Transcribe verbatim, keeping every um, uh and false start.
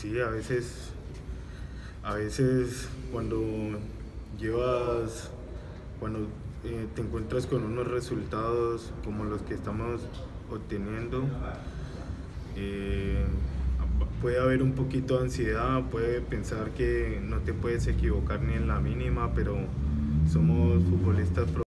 Sí, a veces, a veces cuando llevas, cuando eh, te encuentras con unos resultados como los que estamos obteniendo, eh, puede haber un poquito de ansiedad, puede pensar que no te puedes equivocar ni en la mínima, pero somos futbolistas